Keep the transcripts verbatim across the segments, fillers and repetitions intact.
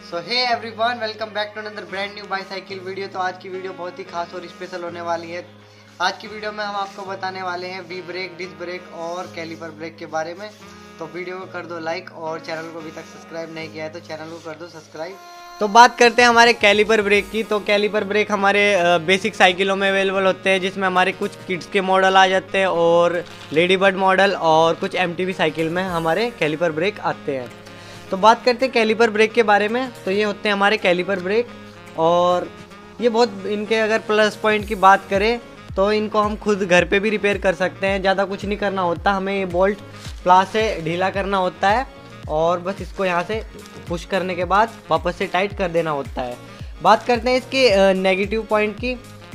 So hey everyone, welcome back to another brand new bicycle video. तो आज की video बहुत ही खास और स्पेशल होने वाली है। आज की वीडियो में हम आपको बताने वाले हैं वी ब्रेक, डिस्क ब्रेक और कैलिपर ब्रेक के बारे में। तो वीडियो को कर दो लाइक और चैनल को अभी तक सब्सक्राइब नहीं किया है तो चैनल को कर दो सब्सक्राइब। तो बात करते हैं हमारे कैलिपर ब्रेक की। तो कैलिपर ब्रेक हमारे बेसिक साइकिलों में अवेलेबल होते हैं, जिसमें हमारे कुछ किड्स के मॉडल आ जाते हैं और लेडी बर्ड मॉडल और कुछ एमटीवी साइकिल में हमारे कैलिपर ब्रेक आते हैं। तो बात करते हैं कैलिपर ब्रेक के बारे में। तो ये होते हैं हमारे कैलिपर ब्रेक और ये बहुत इनके अगर प्लस पॉइंट की बात करें तो इनको हम खुद घर पे भी रिपेयर कर सकते हैं। ज़्यादा कुछ नहीं करना होता, हमें ये बोल्ट प्लास से ढीला करना होता है और बस इसको यहाँ से पुश करने के बाद वापस से टाइट कर देना होता है। बात करते हैं इसके नेगेटिव पॉइंट की।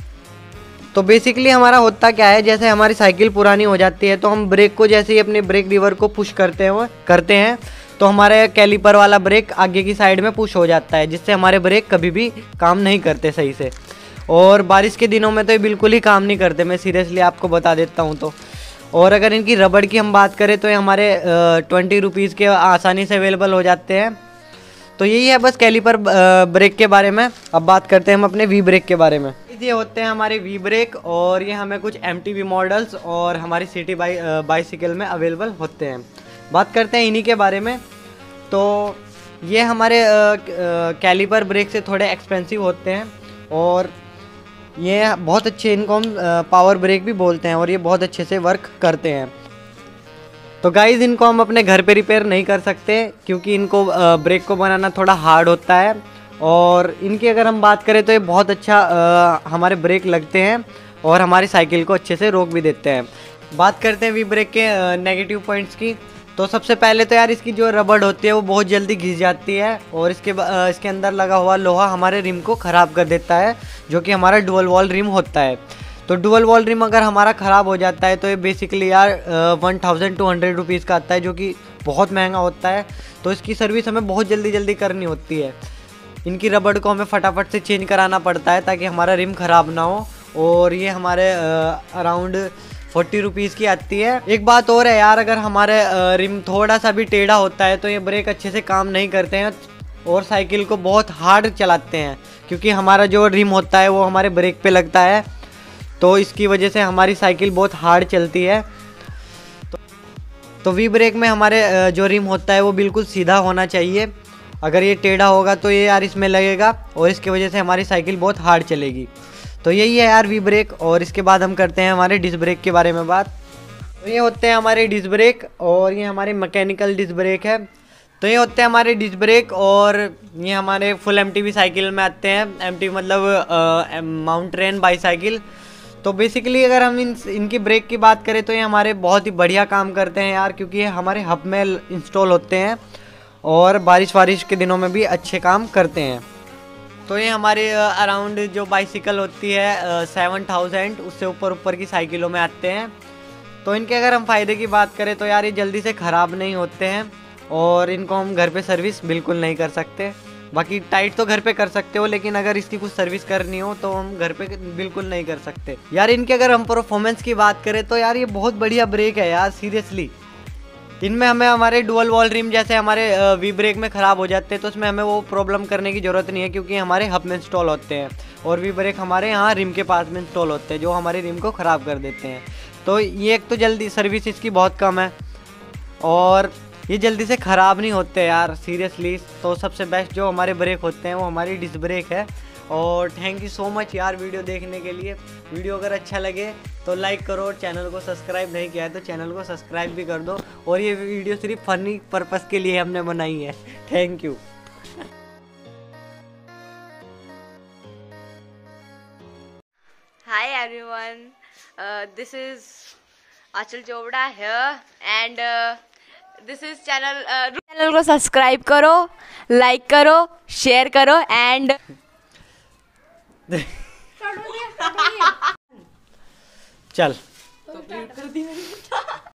तो बेसिकली हमारा होता क्या है, जैसे हमारी साइकिल पुरानी हो जाती है तो हम ब्रेक को जैसे ही अपने ब्रेक लीवर को पुश करते हैं करते हैं तो हमारे कैलिपर वाला ब्रेक आगे की साइड में पुश हो जाता है, जिससे हमारे ब्रेक कभी भी काम नहीं करते सही से। और बारिश के दिनों में तो ये बिल्कुल ही काम नहीं करते, मैं सीरियसली आपको बता देता हूँ। तो और अगर इनकी रबड़ की हम बात करें तो ये हमारे ट्वेंटी रुपीज़ के आसानी से अवेलेबल हो जाते हैं। तो यही है बस कैलिपर ब्रेक के बारे में। अब बात करते हैं हम अपने वी ब्रेक के बारे में। ये होते हैं हमारे वी ब्रेक और ये हमें कुछ एमटीवी मॉडल्स और हमारी सिटी बाई बाईसाइकिल में अवेलेबल होते हैं। बात करते हैं इन्हीं के बारे में। तो ये हमारे कैलिपर ब्रेक से थोड़े एक्सपेंसिव होते हैं और ये बहुत अच्छे, इनको हम पावर ब्रेक भी बोलते हैं और ये बहुत अच्छे से वर्क करते हैं। तो गाइज़ इनको हम अपने घर पे रिपेयर नहीं कर सकते क्योंकि इनको ब्रेक को बनाना थोड़ा हार्ड होता है। और इनकी अगर हम बात करें तो ये बहुत अच्छा आ, हमारे ब्रेक लगते हैं और हमारी साइकिल को अच्छे से रोक भी देते हैं। बात करते हैं वी ब्रेक के नेगेटिव पॉइंट्स की। तो सबसे पहले तो यार इसकी जो रबड़ होती है वो बहुत जल्दी घिस जाती है और इसके इसके अंदर लगा हुआ लोहा हमारे रिम को ख़राब कर देता है, जो कि हमारा डुअल वॉल रिम होता है। तो डुअल वॉल रिम अगर हमारा ख़राब हो जाता है तो ये बेसिकली यार one thousand two hundred rupees का आता है, जो कि बहुत महंगा होता है। तो इसकी सर्विस हमें बहुत जल्दी जल्दी करनी होती है। इनकी रबड़ को हमें फटाफट से चेंज कराना पड़ता है ताकि हमारा रिम ख़राब ना हो। और ये हमारे अराउंड फोर्टी रुपीज़ की आती है। एक बात और है यार, अगर हमारे रिम थोड़ा सा भी टेढ़ा होता है तो ये ब्रेक अच्छे से काम नहीं करते हैं और साइकिल को बहुत हार्ड चलाते हैं, क्योंकि हमारा जो रिम होता है वो हमारे ब्रेक पे लगता है। तो इसकी वजह से हमारी साइकिल बहुत हार्ड चलती है। तो, तो वी ब्रेक में हमारे जो रिम होता है वो बिल्कुल सीधा होना चाहिए। अगर ये टेढ़ा होगा तो ये यार इसमें लगेगा और इसकी वजह से हमारी साइकिल बहुत हार्ड चलेगी। तो यही है यार वी ब्रेक। और इसके बाद हम करते हैं हमारे डिस्क ब्रेक के बारे में बात। तो ये होते हैं हमारे डिस्क ब्रेक और ये हमारे मैकेनिकल डिस्क ब्रेक है। तो ये होते हैं हमारे डिस्क ब्रेक और ये हमारे फुल एमटीवी साइकिल में आते हैं। एमटीवी मतलब माउंटेन बाईसाइकिल। तो बेसिकली अगर हम इन इनकी ब्रेक की बात करें तो ये हमारे बहुत ही बढ़िया काम करते हैं यार, क्योंकि ये हमारे हब में इंस्टॉल होते हैं और बारिश वारिश के दिनों में भी अच्छे काम करते हैं। तो ये हमारे अराउंड जो बाइसिकल होती है सेवन थाउजेंड उससे ऊपर ऊपर की साइकिलों में आते हैं। तो इनके अगर हम फ़ायदे की बात करें तो यार ये जल्दी से ख़राब नहीं होते हैं और इनको हम घर पे सर्विस बिल्कुल नहीं कर सकते। बाकी टाइट तो घर पे कर सकते हो, लेकिन अगर इसकी कुछ सर्विस करनी हो तो हम घर पे बिल्कुल नहीं कर सकते यार। इनके अगर हम परफॉर्मेंस की बात करें तो यार ये बहुत बढ़िया ब्रेक है यार, सीरियसली। इनमें हमें हमारे डुअल वॉल रिम जैसे हमारे वी ब्रेक में ख़राब हो जाते हैं तो उसमें हमें वो प्रॉब्लम करने की ज़रूरत नहीं है, क्योंकि हमारे हब में इंस्टॉल होते हैं और वी ब्रेक हमारे यहाँ रिम के पास में इंस्टॉल होते हैं, जो हमारे रिम को ख़राब कर देते हैं। तो ये एक तो जल्दी सर्विस इसकी बहुत कम है और ये जल्दी से ख़राब नहीं होते यार, सीरियसली। तो सबसे बेस्ट जो हमारे ब्रेक होते हैं वो हमारी डिस्क ब्रेक है। और थैंक यू सो मच यार वीडियो देखने के लिए। वीडियो अगर अच्छा लगे तो लाइक करो और चैनल को सब्सक्राइब नहीं किया है तो चैनल को सब्सक्राइब भी कर दो। और ये वीडियो सिर्फ फनी पर्पस के लिए हमने बनाई है। Thank you. Hi everyone, uh, this is Achal Chopra here and uh, this is channel uh, channel को सब्सक्राइब करो, लाइक करो, शेयर करो एंड चल।